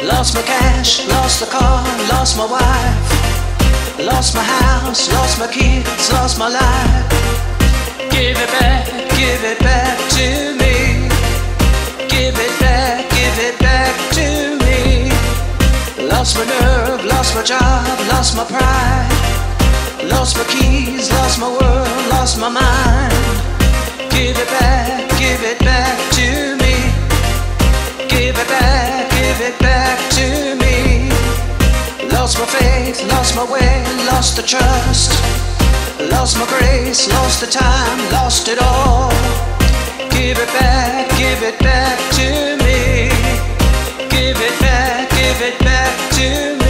Lost my cash, lost the car, lost my wife. Lost my house, lost my kids, lost my life. Give it back to me. Give it back to me. Lost my nerve, lost my job, lost my pride. Lost my keys, lost my world, lost my mind. Give it back to me. Give it back to me. Lost my faith, lost my way, lost the trust. Lost my grace, lost the time, lost it all. Give it back to me. Give it back to me.